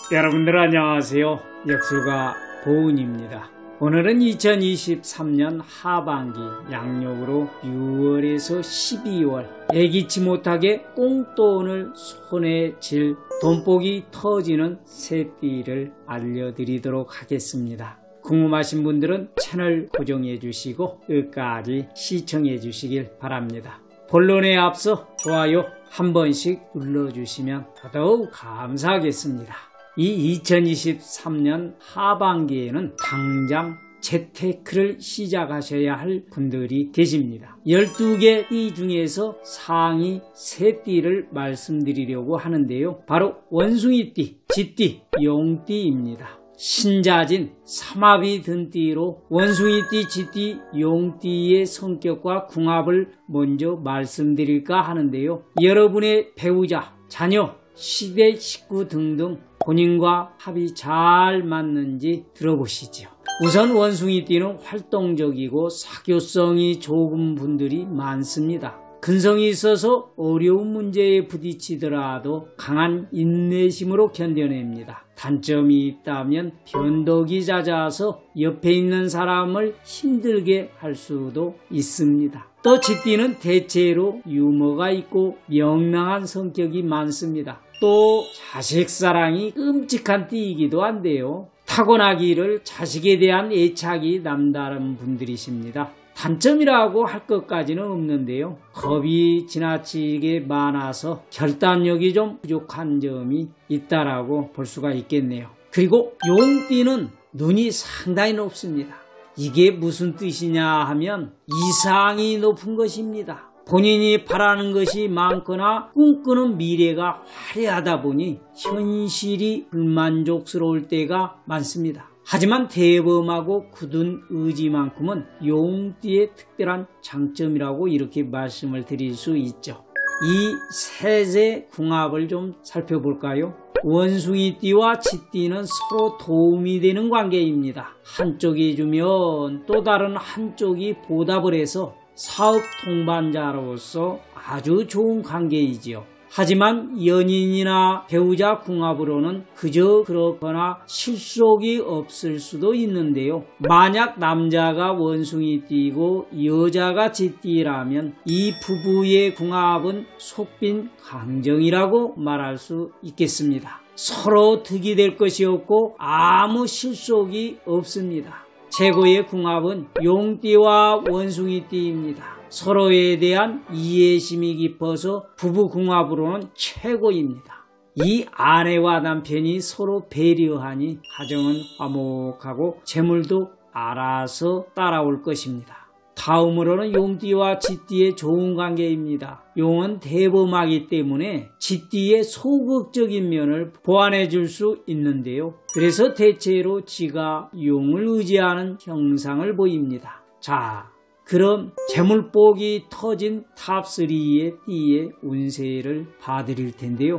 여러분들 안녕하세요. 역술가 보은입니다. 오늘은 2023년 하반기 양력으로 6월에서 12월 예기치 못하게 꽁돈을 손에 쥘 돈복이 터지는 새띠를 알려드리도록 하겠습니다. 궁금하신 분들은 채널 고정해 주시고 끝까지 시청해 주시길 바랍니다. 본론에 앞서 좋아요 한 번씩 눌러주시면 더더욱 감사하겠습니다. 이 2023년 하반기에는 당장 재테크를 시작하셔야 할 분들이 계십니다. 12개 띠 중에서 상위 3띠를 말씀드리려고 하는데요. 바로 원숭이띠, 쥐띠, 용띠입니다. 신자진 삼합이 든 띠로 원숭이띠, 쥐띠, 용띠의 성격과 궁합을 먼저 말씀드릴까 하는데요. 여러분의 배우자, 자녀, 시댁 식구 등등 본인과 합이 잘 맞는지 들어보시죠. 우선 원숭이띠는 활동적이고 사교성이 좋은 분들이 많습니다. 근성이 있어서 어려운 문제에 부딪히더라도 강한 인내심으로 견뎌냅니다. 단점이 있다면 변덕이 잦아서 옆에 있는 사람을 힘들게 할 수도 있습니다. 또 쥐띠는 대체로 유머가 있고 명랑한 성격이 많습니다. 또 자식사랑이 끔찍한 띠이기도 한데요. 타고나기를 자식에 대한 애착이 남다른 분들이십니다. 단점이라고 할 것까지는 없는데요. 겁이 지나치게 많아서 결단력이 좀 부족한 점이 있다라고 볼 수가 있겠네요. 그리고 용띠는 눈이 상당히 높습니다. 이게 무슨 뜻이냐 하면 이상이 높은 것입니다. 본인이 바라는 것이 많거나 꿈꾸는 미래가 화려하다 보니 현실이 불만족스러울 때가 많습니다. 하지만 대범하고 굳은 의지만큼은 용띠의 특별한 장점이라고 이렇게 말씀을 드릴 수 있죠. 이 셋의 궁합을 좀 살펴볼까요? 원숭이띠와 쥐띠는 서로 도움이 되는 관계입니다. 한쪽이 주면 또 다른 한쪽이 보답을 해서 사업 동반자로서 아주 좋은 관계이지요. 하지만 연인이나 배우자 궁합으로는 그저 그렇거나 실속이 없을 수도 있는데요. 만약 남자가 원숭이띠고 여자가 쥐띠라면 이 부부의 궁합은 속빈 강정이라고 말할 수 있겠습니다. 서로 득이 될 것이 없고 아무 실속이 없습니다. 최고의 궁합은 용띠와 원숭이띠입니다. 서로에 대한 이해심이 깊어서 부부 궁합으로는 최고입니다. 이 아내와 남편이 서로 배려하니 가정은 화목하고 재물도 알아서 따라올 것입니다. 다음으로는 용띠와 쥐띠의 좋은 관계입니다. 용은 대범하기 때문에 쥐띠의 소극적인 면을 보완해 줄 수 있는데요. 그래서 대체로 쥐가 용을 의지하는 형상을 보입니다. 자, 그럼 재물복이 터진 탑3의 띠의 운세를 봐드릴 텐데요.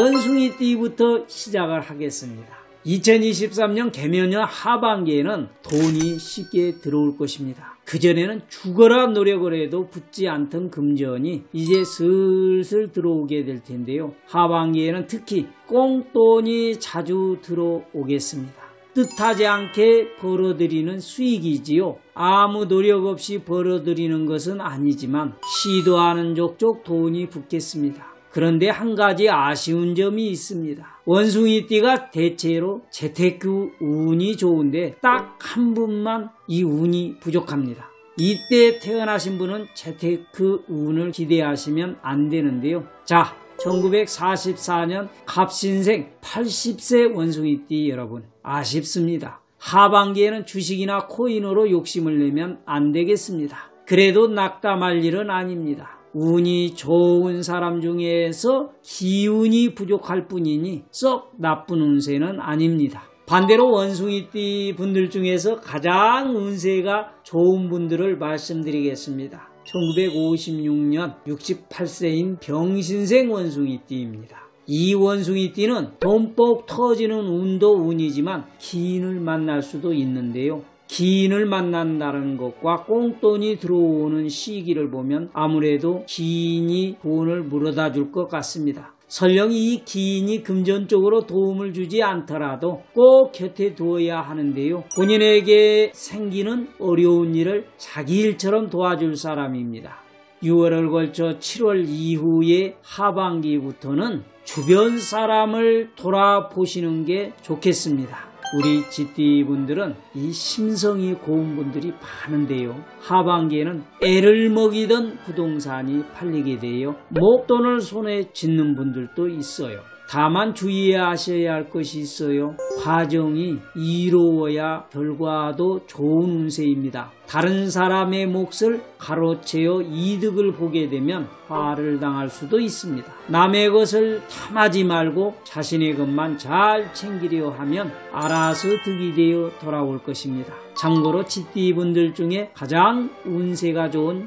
원숭이띠부터 시작을 하겠습니다. 2023년 개묘년 하반기에는 돈이 쉽게 들어올 것입니다. 그전에는 죽어라 노력을 해도 붙지 않던 금전이 이제 슬슬 들어오게 될 텐데요. 하반기에는 특히 꽁돈이 자주 들어오겠습니다. 뜻하지 않게 벌어들이는 수익이지요. 아무 노력 없이 벌어들이는 것은 아니지만 시도하는 족족 돈이 붙겠습니다. 그런데 한 가지 아쉬운 점이 있습니다. 원숭이띠가 대체로 재테크 운이 좋은데 딱 한 분만 이 운이 부족합니다. 이때 태어나신 분은 재테크 운을 기대하시면 안 되는데요. 자, 1944년 갑신생 80세 원숭이띠 여러분, 아쉽습니다. 하반기에는 주식이나 코인으로 욕심을 내면 안 되겠습니다. 그래도 낙담할 일은 아닙니다. 운이 좋은 사람 중에서 기운이 부족할 뿐이니 썩 나쁜 운세는 아닙니다. 반대로 원숭이띠 분들 중에서 가장 운세가 좋은 분들을 말씀드리겠습니다. 1956년 68세인 병신생 원숭이띠입니다. 이 원숭이띠는 돈복 터지는 운도 운이지만 기인을 만날 수도 있는데요. 기인을 만난다는 것과 꽁돈이 들어오는 시기를 보면 아무래도 기인이 돈을 물어다 줄 것 같습니다. 설령 이 기인이 금전적으로 도움을 주지 않더라도 꼭 곁에 두어야 하는데요. 본인에게 생기는 어려운 일을 자기 일처럼 도와줄 사람입니다. 6월을 걸쳐 7월 이후의 하반기부터는 주변 사람을 돌아보시는 게 좋겠습니다. 우리 쥐띠분들은 이 심성이 고운 분들이 많은데요. 하반기에는 애를 먹이던 부동산이 팔리게 되어 목돈을 손에 쥐는 분들도 있어요. 다만 주의하셔야 할 것이 있어요. 과정이 이로워야 결과도 좋은 운세입니다. 다른 사람의 몫을 가로채어 이득을 보게 되면 화를 당할 수도 있습니다. 남의 것을 탐하지 말고 자신의 것만 잘 챙기려 하면 알아서 득이 되어 돌아올 것입니다. 참고로 쥐띠분들 중에 가장 운세가 좋은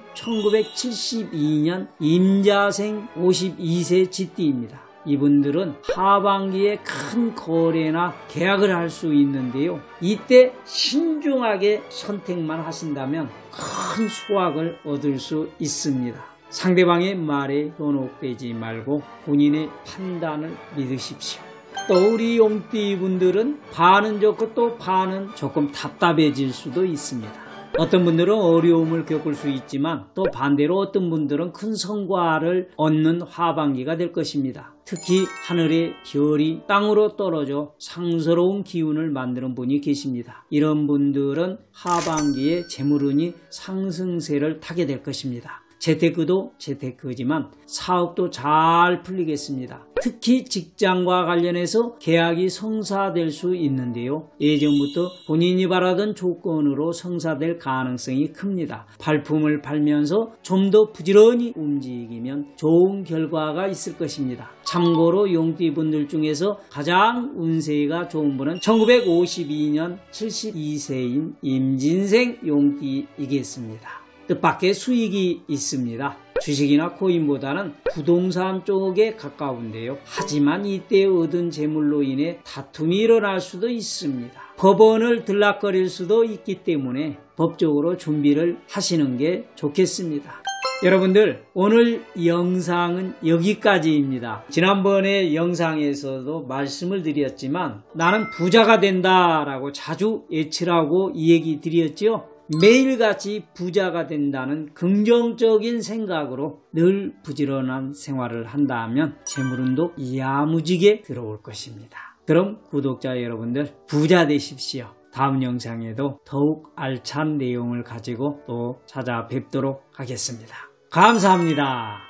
1972년 임자생 52세 쥐띠입니다. 이분들은 하반기에 큰 거래나 계약을 할 수 있는데요. 이때 신중하게 선택만 하신다면 큰 수확을 얻을 수 있습니다. 상대방의 말에 현혹되지 말고 본인의 판단을 믿으십시오. 또 우리 용띠분들은 반은 좋고 또 반은 조금 답답해질 수도 있습니다. 어떤 분들은 어려움을 겪을 수 있지만 또 반대로 어떤 분들은 큰 성과를 얻는 하반기가 될 것입니다. 특히 하늘의 별이 땅으로 떨어져 상스러운 기운을 만드는 분이 계십니다. 이런 분들은 하반기에 재물운이 상승세를 타게 될 것입니다. 재테크도 재테크지만 사업도 잘 풀리겠습니다. 특히 직장과 관련해서 계약이 성사될 수 있는데요. 예전부터 본인이 바라던 조건으로 성사될 가능성이 큽니다. 발품을 팔면서 좀 더 부지런히 움직이면 좋은 결과가 있을 것입니다. 참고로 용띠분들 중에서 가장 운세가 좋은 분은 1952년 72세인 임진생 용띠이겠습니다. 뜻밖의 수익이 있습니다. 주식이나 코인보다는 부동산 쪽에 가까운데요. 하지만 이때 얻은 재물로 인해 다툼이 일어날 수도 있습니다. 법원을 들락거릴 수도 있기 때문에 법적으로 준비를 하시는 게 좋겠습니다. 여러분들, 오늘 영상은 여기까지입니다. 지난번에 영상에서도 말씀을 드렸지만 나는 부자가 된다라고 자주 예측하고 이 얘기 드렸죠. 매일같이 부자가 된다는 긍정적인 생각으로 늘 부지런한 생활을 한다면 재물운도 야무지게 들어올 것입니다. 그럼 구독자 여러분들 부자 되십시오. 다음 영상에도 더욱 알찬 내용을 가지고 또 찾아뵙도록 하겠습니다. 감사합니다.